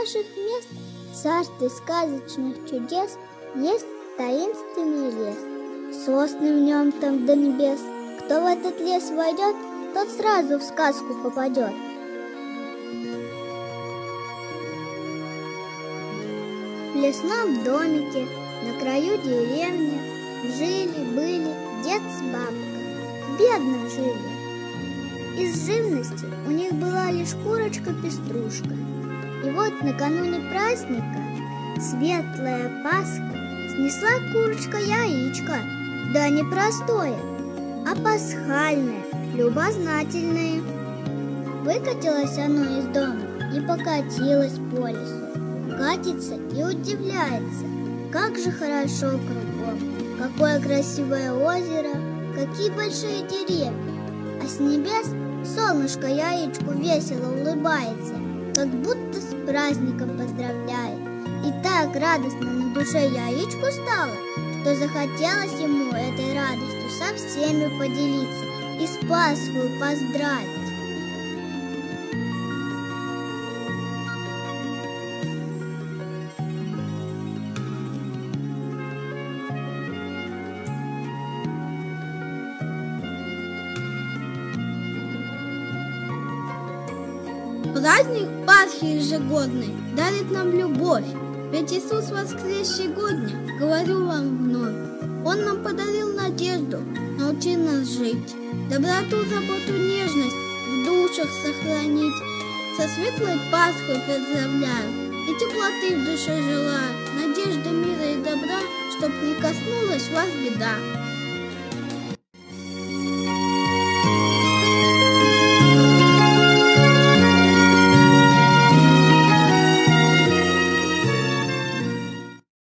наших мест, в царстве сказочных чудес, есть таинственный лес. Сосны в нем там до небес. Кто в этот лес войдет, тот сразу в сказку попадет. В лесном домике на краю деревни жили-были дед с бабкой. Бедно жили. Из живности у них была лишь курочка-пеструшка. И вот накануне праздника, светлая Пасха, снесла курочка яичко, да не простое, а пасхальное, любознательное. Выкатилось оно из дома и покатилось по лесу. Катится и удивляется, как же хорошо кругом, какое красивое озеро, какие большие деревья. А с небес солнышко яичку весело улыбается, как будто с праздником поздравляет. И так радостно на душе яичку стало, что захотелось ему этой радостью со всеми поделиться и с Пасхой поздравить. Праздник Пасхи ежегодный дарит нам любовь, ведь Иисус воскресший годня, говорю вам вновь. Он нам подарил надежду, научил нас жить, доброту, заботу, нежность в душах сохранить. Со светлой Пасхой поздравляю и теплоты в душе желаю, надежды, мира и добра, чтоб не коснулась вас беда.